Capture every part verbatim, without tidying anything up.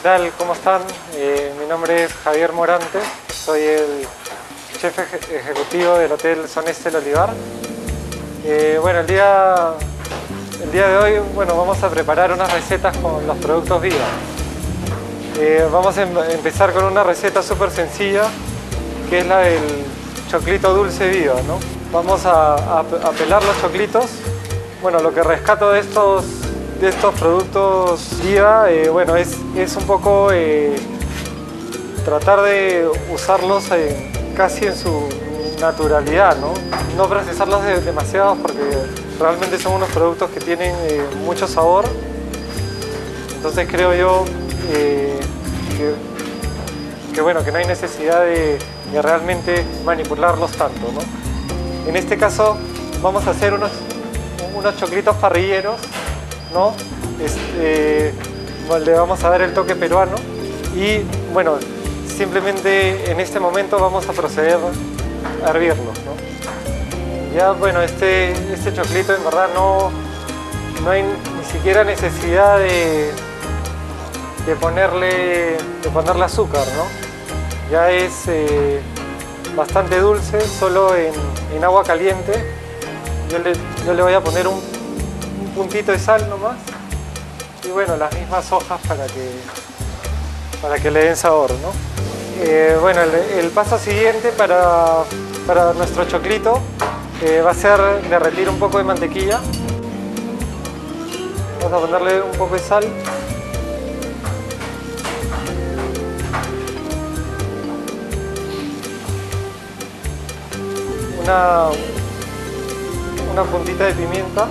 tal? ¿Cómo están? Eh, mi nombre es Javier Morante, soy el chef eje ejecutivo del Hotel Soneste El Olivar. Eh, bueno, el día, el día de hoy bueno, vamos a preparar unas recetas con los productos Viva. Eh, vamos a em empezar con una receta súper sencilla, que es la del choclito dulce Viva, ¿no? Vamos a, a, a pelar los choclitos. Bueno, lo que rescato de estos, de estos productos Viva, eh, bueno, es, es un poco eh, tratar de usarlos en, casi en su naturalidad, ¿no? No procesarlos de, demasiado, porque realmente son unos productos que tienen eh, mucho sabor. Entonces creo yo eh, que, que, bueno, que no hay necesidad de, de realmente manipularlos tanto, ¿no? En este caso vamos a hacer unos, unos choclitos parrilleros, ¿no? Este, le vamos a dar el toque peruano y bueno, simplemente en este momento vamos a proceder a hervirlos, ¿no? Ya bueno, este, este choclito en verdad no, no hay ni siquiera necesidad de, de, ponerle, de ponerle azúcar, ¿no? Ya es eh, bastante dulce, solo en, en agua caliente. Yo le, yo le voy a poner un, un puntito de sal nomás y bueno, las mismas hojas para que, para que le den sabor, ¿no? Eh, bueno, el, el paso siguiente para, para nuestro choclito eh, va a ser derretir un poco de mantequilla. Vamos a ponerle un poco de sal. Una, una puntita de pimienta.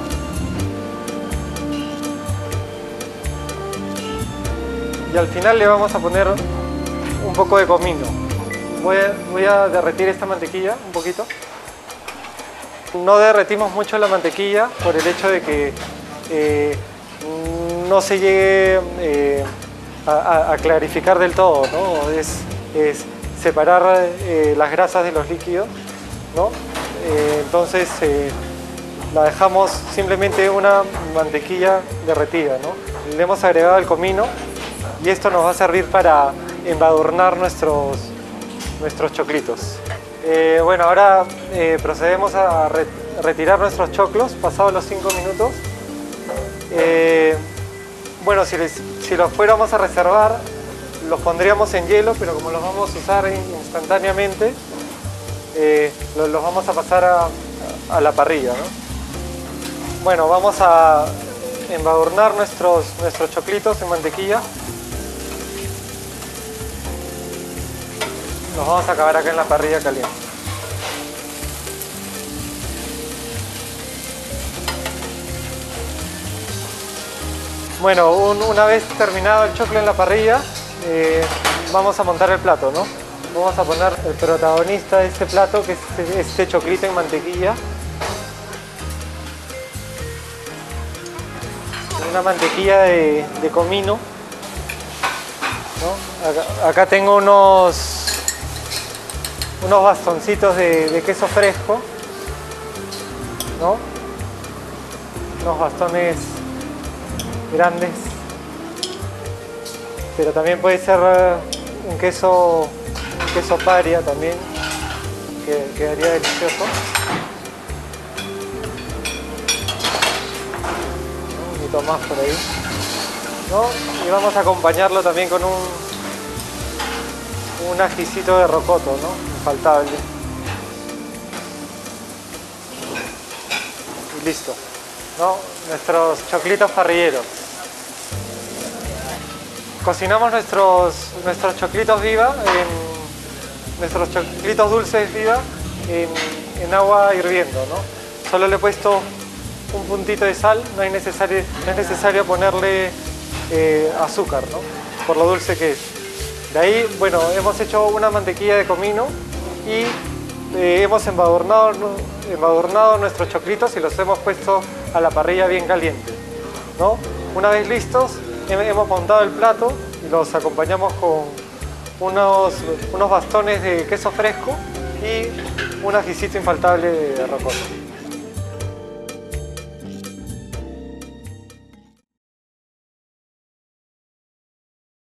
Y al final le vamos a poner un poco de comino. Voy a, voy a derretir esta mantequilla un poquito. No derretimos mucho la mantequilla por el hecho de que eh, no se llegue eh, a, a clarificar del todo, ¿no? Es, es separar eh, las grasas de los líquidos, ¿no? Eh, entonces eh, la dejamos simplemente una mantequilla derretida, ¿no? Le hemos agregado el comino y esto nos va a servir para embadurnar nuestros, nuestros choclitos. Eh, bueno, ahora eh, procedemos a re retirar nuestros choclos pasados los cinco minutos. Eh, bueno, si, les, si los fuéramos a reservar, los pondríamos en hielo, pero como los vamos a usar instantáneamente, eh, los, los vamos a pasar a, a la parrilla, ¿no? Bueno, vamos a embadurnar nuestros, nuestros choclitos en mantequilla. Los vamos a acabar acá en la parrilla caliente. Bueno, un, una vez terminado el choclo en la parrilla, eh, vamos a montar el plato, ¿no? Vamos a poner el protagonista de este plato, que es este, este choclito en mantequilla. Una mantequilla de, de comino, ¿no? Acá, acá tengo unos unos bastoncitos de, de queso fresco, ¿no? Unos bastones grandes, pero también puede ser un queso, un queso paria también, que quedaría delicioso. Un poquito más por ahí, ¿no? Y vamos a acompañarlo también con un, un ajicito de rocoto, ¿no? Infaltable. Y listo, ¿no? Nuestros choclitos parrilleros. Cocinamos nuestros, nuestros choclitos Viva, en, nuestros choclitos dulces Viva en, en agua hirviendo, ¿no? Solo le he puesto un puntito de sal, no, hay necesario, no es necesario ponerle eh, azúcar, ¿no? Por lo dulce que es. De ahí, bueno, hemos hecho una mantequilla de comino y eh, hemos embadurnado, embadurnado nuestros choclitos y los hemos puesto a la parrilla bien caliente, ¿no? Una vez listos, hemos montado el plato y los acompañamos con unos, unos bastones de queso fresco y un ajicito infaltable de rocoto.